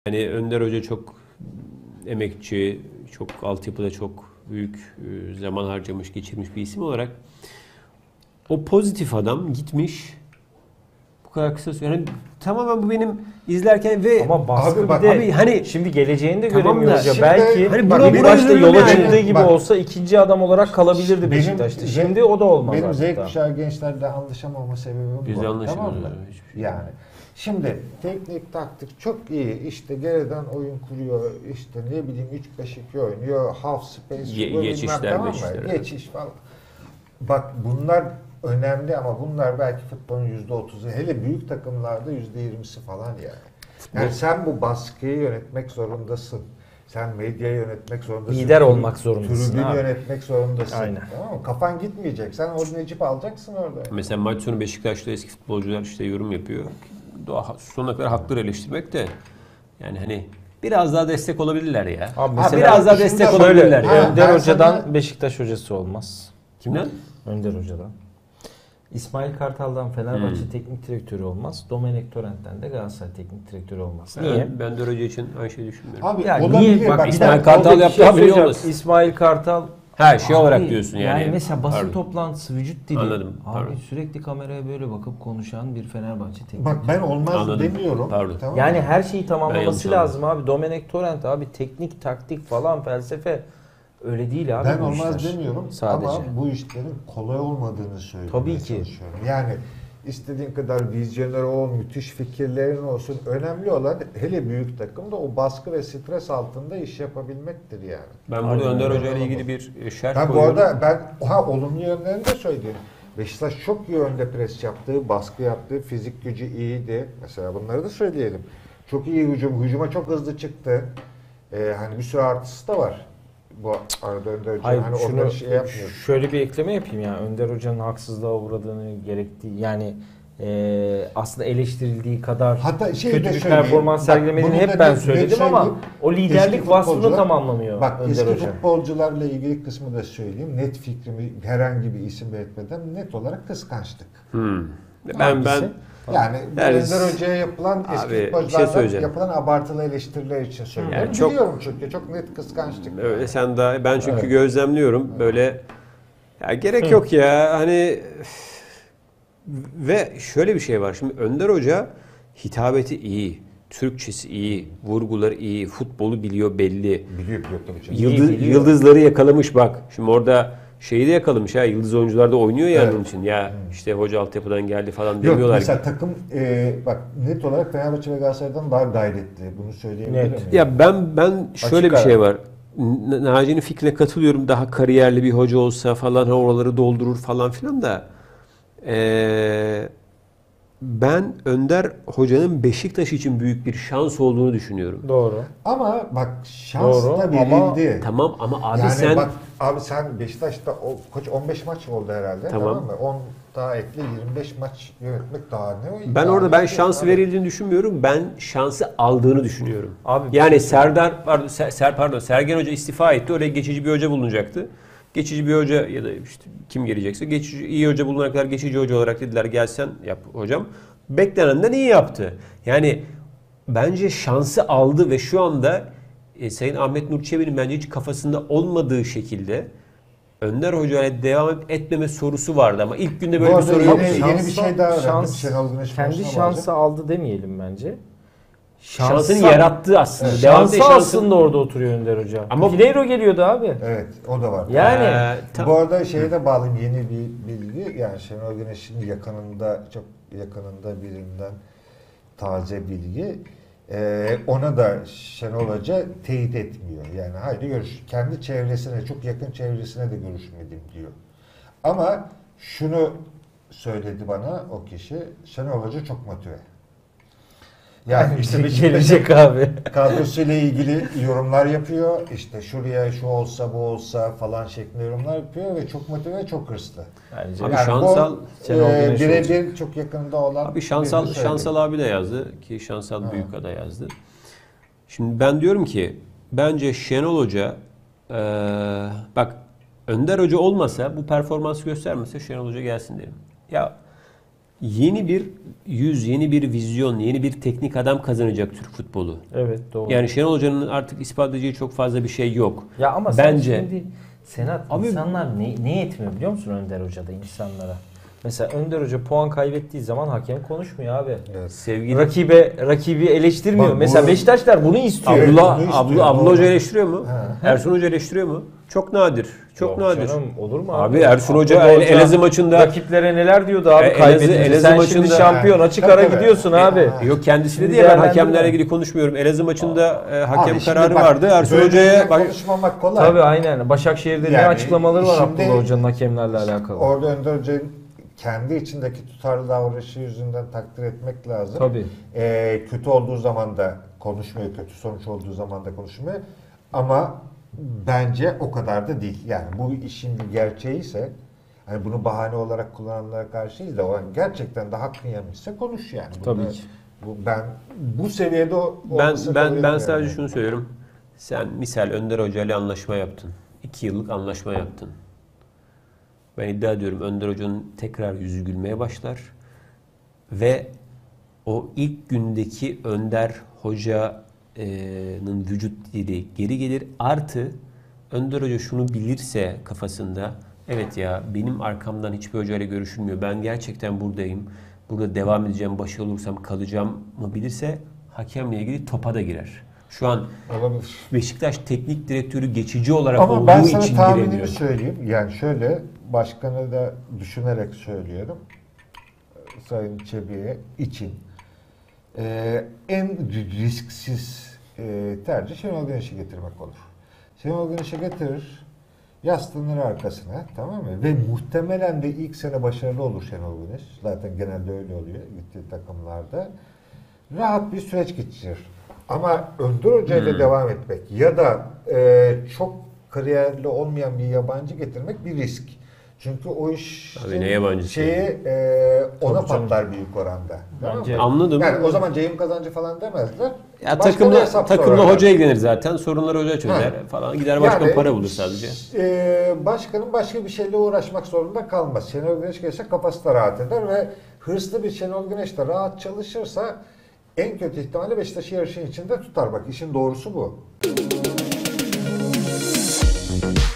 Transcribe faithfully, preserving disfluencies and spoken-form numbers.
Yani Önder Hoca çok emekçi, çok altyapıda çok büyük zaman harcamış, geçirmiş bir isim olarak o pozitif adam gitmiş bu kadar kısa süre. Yani tamamen bu benim izlerken ve ama baskı abi, bir bak, de abi hani şimdi geleceğini de tamam göremiyor da hoca. şimdi Belki hani bak, buna- bir buna başta üzülürüm yola yani. çıktığı gibi Bak, olsa ikinci adam olarak kalabilirdi benim Beşiktaş'ta. Z- Şimdi o da olmaz Benim artık Z daha. kuşağı gençlerle anlaşamama sebebim Biz bu. de anlaşamıyoruz Tamam mı? abi, hiçbir şey. Yani şimdi teknik taktik çok iyi. İşte geriden oyun kuruyor. İşte ne bileyim üç beş iki oynuyor. Half space. Ge- böyle geçişler, bilmem, tamam mı? geçişler, evet. Geçiş falan. Bak bunlar önemli ama bunlar belki futbolun yüzde otuzu. Hele büyük takımlarda yüzde yirmisi falan yani. Yani sen bu baskıyı yönetmek zorundasın. Sen medyayı yönetmek zorundasın. Lider Tribün- olmak zorundasın Tribünü abi. yönetmek zorundasın. Aynen. Tamam mı? Kafan gitmeyecek. Sen o Necip alacaksın orada. mesela maç sonu Beşiktaş'ta eski futbolcular işte yorum yapıyor. Doğa sonuna kadar hakları eleştirmek de yani hani biraz daha destek olabilirler ya. Abi Ha, mesela biraz daha şunu destek da olabilirler söyle. ya. Ha, Önder ben Hoca'dan sana- Beşiktaş hocası olmaz. Kimden? Önder Hoca'dan. İsmail Kartal'dan Fenerbahçe Hmm. teknik direktörü olmaz. Domenech Torrent'ten de Galatasaray teknik direktörü olmaz. Niye? Ben, ben Önder Hoca için aynı şeyi düşünmüyorum. Abi Ya olabilir. niye? Bak, Bak, bir İsmail dakika, Kartal orada bir yaptı, şey haberi söyleyeceğim. olmasın. İsmail Kartal Ha şey Abi, olarak diyorsun yani. mesela basın Pardon. toplantısı, vücut dili. Anladım, Abi pardon. sürekli kameraya böyle bakıp konuşan bir Fenerbahçe teknik. Bak ben olmaz Anladım. demiyorum. Pardon. Tamam Yani mı? her şeyi Ben tamamlaması yanlış lazım abi. Domenech Torrent abi teknik, taktik falan felsefe öyle değil abi. Ben bu olmaz işler. demiyorum Sadece. ama bu işlerin kolay olmadığını söylemeye Tabii ki. çalışıyorum. Yani istediğin kadar vizyoner ol, müthiş fikirlerin olsun. Önemli olan hele büyük takımda o baskı ve stres altında iş yapabilmektir yani. Ben burada Aynen Önder öyle. Hoca ile ilgili bir şerh Ben bu koyuyorum. arada ben ha olumlu yönlerini de söyleyeyim. Beşiktaş çok iyi önde pres yaptı, baskı yaptı, fizik gücü iyiydi. Mesela bunları da söyleyelim. Çok iyi hücum, hücuma çok hızlı çıktı. Ee, hani bir sürü artısı da var. Bu arada Önder Hoca Hayır, hani şunu onları şey yapmıyor. şöyle bir ekleme yapayım ya. Önder Hoca'nın haksızlığa uğradığını gerektiği yani e, aslında eleştirildiği kadar Hatta şey kötü de bir söyleyeyim. performans Bak, sergilemediğini bunu da hep ben net- net söyledim ama söyleyeyim. o liderlik Eski vasfını futbolcular- tamamlamıyor Bak Önder eski Hoca. futbolcularla ilgili kısmı da söyleyeyim. Net fikrimi herhangi bir isim belirtmeden net olarak kıskançlık. Hmm. Ben ben Hangisi? Yani Yani- Önder Hoca'ya yapılan eski Abi, bir şey futbolculardan söyleyeceğim. yapılan abartılı eleştiriler için söylüyorum. Yani çok- Biliyorum çünkü çok net kıskançlık. öyle sen daha ben çünkü Evet. gözlemliyorum böyle ya gerek yok ya hani ve şöyle bir şey var. Şimdi Önder Hoca hitabeti iyi, Türkçesi iyi, vurguları iyi, futbolu biliyor belli. Biliyor biliyor tabii canım. Yıldız, biliyor. yıldızları yakalamış bak. Şimdi orada şeyi de yakalamış ha. Yıldız oyuncular da oynuyor ya Evet. onun için. Ya işte hoca altyapıdan geldi falan Yok demiyorlar mesela ki. takım e, bak net olarak Fenerbahçe ve Galatasaray'dan daha gayretli. Bunu söyleyebilirim. Net. Ya ben ben şöyle bir ara. şey var. N- Naci'nin fikrine katılıyorum. Daha kariyerli bir hoca olsa falan ha, oraları doldurur falan filan da eee, ben Önder Hoca'nın Beşiktaş için büyük bir şans olduğunu düşünüyorum. Doğru. Ama bak şans Doğru da ama- verildi. Tamam ama abi yani sen bak abi sen Beşiktaş'ta o, koç on beş maç oldu herhalde. Tamam. Tamam, mı? on daha ekle yirmi beş maç yönetmek daha ne o? ben Daha orada ne ben ki? şans Abi, verildiğini düşünmüyorum. Ben şansı aldığını düşünüyorum. Abi Yani Serdar pardon, Ser, Ser- pardon Sergen Hoca istifa etti. Oraya geçici bir hoca bulunacaktı. Geçici bir hoca ya da işte kim gelecekse geçici iyi hoca bulunana kadar geçici hoca olarak dediler gelsen yap hocam. Beklenenden iyi yaptı. Yani bence şansı aldı ve şu anda e, Sayın Ahmet Nur Çebi'nin bence hiç kafasında olmadığı şekilde Önder Hoca ile devam etmeme sorusu vardı ama ilk günde böyle Bu bir arada soru yeni- yoktu. yeni- Şansı- bir şey daha öğrendim. şans- Şenol Güneş kendi konusuna şansı bağlayacağım. aldı demeyelim bence. Şansını Şansa- yarattı aslında. Evet. Devam Şansı ettiği şansın- aslında orada oturuyor Önder Hoca. Ama- Ama Pinheiro geliyordu abi. Evet o da var. Yani Ee, tam- Bu arada şeye de bağlayayım yeni bir bilgi. Yani Şenol Güneş'in yakınında çok yakınında birinden taze bilgi. Ee, ona da Şenol Hoca teyit etmiyor. Yani haydi görüş. Kendi çevresine, çok yakın çevresine de görüşmedim diyor. Ama şunu söyledi bana o kişi. Şenol Hoca çok motive. Yani işte Beşiktaş'ın gelecek abi. kadrosuyla ilgili yorumlar yapıyor. İşte şuraya şu olsa bu olsa falan şeklinde yorumlar yapıyor ve çok motive, çok hırslı. Bence Abi Yani şansal bu, Şenol e, Güneş birebir çok yakında olan Abi Şansal birini söyleyeyim. Şansal abi de yazdı ki Şansal Ha. Büyükada yazdı. Şimdi ben diyorum ki bence Şenol Hoca eee, bak Önder Hoca olmasa bu performans göstermese Şenol Hoca gelsin derim. Ya Yeni bir yüz, yeni bir vizyon, yeni bir teknik adam kazanacak Türk futbolu. Evet, doğru. Yani Şenol Hoca'nın artık ispat edeceği çok fazla bir şey yok. Ya ama Bence sen şimdi Senat, Abi- insanlar ne, ne yetmiyor biliyor musun Önder Hoca'da insanlara? Mesela Önder Hoca puan kaybettiği zaman hakem konuşmuyor abi. Evet. sevgili Rakibe rakibi eleştirmiyor. Bak bu- Mesela Beşiktaşlar bunu istiyor. Evet, Abdullah, bunu istiyor, Abdullah, Abdullah doğru. Hoca eleştiriyor mu? Ha. Ersun Hoca eleştiriyor mu? Çok nadir. Çok Yok nadir. canım, olur mu Abi, abi? Ersun Hoca Abdullah El- Elazığ maçında rakiplere neler diyordu abi E, Elazığ- kaybedince. Elazığ Sen maçında- şimdi şampiyon açık Tabii, ara tabii. gidiyorsun E, abi. ha. Yok kendisi Şimdi dedi ya ben değerlendirme. hakemlerle ilgili konuşmuyorum. Elazığ maçında e, hakem Abi şimdi kararı bak, vardı. Ersun böyle Hoca'ya bak, konuşmamak kolay. Tabii aynen. Başakşehir'de ne Yani açıklamaları var şimdi- Abdullah Hoca'nın hakemlerle alakalı. Orada Önder Hoca'nın kendi içindeki tutarlı davranışı yüzünden takdir etmek lazım. Tabii. Ee, kötü olduğu zaman da konuşmuyor, kötü sonuç olduğu zaman da konuşmuyor. Ama bence o kadar da değil. Yani bu işin bir gerçeği ise, hani bunu bahane olarak kullananlara karşıyız da o an gerçekten de hakkın yemişse konuş yani. Tabii Bunda- ki. Bu, ben bu seviyede o- ben olmasını kabul ben ben etmiyorum sadece yani. şunu söylüyorum. Sen misal Önder Hoca ile anlaşma yaptın. iki yıllık anlaşma yaptın. Ben iddia ediyorum Önder Hoca'nın tekrar yüzü gülmeye başlar ve o ilk gündeki Önder Hoca'nın vücut dili geri gelir. Artı Önder Hoca şunu bilirse kafasında, evet ya benim arkamdan hiçbir hocayla görüşülmüyor. Ben gerçekten buradayım. Burada devam edeceğim. Başarılı olursam kalacağım mı bilirse hakemle ilgili topa da girer. Şu an Olabilir. Beşiktaş teknik direktörü geçici olarak Ama olduğu ben sana için tahminimi giremiyor. söyleyeyim. Yani şöyle, başkanı da düşünerek söylüyorum. Sayın Çebi'ye için. Ee, en risksiz e, tercih Şenol Güneş'i getirmek olur. Şenol Güneş'i getirir, yaslanır arkasına, tamam mı? Ve muhtemelen de ilk sene başarılı olur Şenol Güneş. Zaten genelde öyle oluyor gittiği takımlarda. Rahat bir süreç geçirir. Ama Önder Hoca ile Hmm. devam etmek ya da e, çok kariyerli olmayan bir yabancı getirmek bir risk. Çünkü o iş Abi ne yabancısı? şeyi e, ona Tabii canım. patlar büyük oranda. Tamam Bence- mı? Anladım. Yani o zaman Ceyhun Kazancı falan demezler. Ya Başka bir takımla hesap takımla sorarlar. hoca ilgilenir zaten. Sorunları hoca çözer Ha. falan. Gider başkan Yani, para bulur sadece. E, başkanın başka bir şeyle uğraşmak zorunda kalmaz. Şenol Güneş gelse kafası da rahat eder ve hırslı bir Şenol Güneş de rahat çalışırsa en kötü ihtimalle Beşiktaş'ı yarışın içinde tutar. Bak işin doğrusu bu.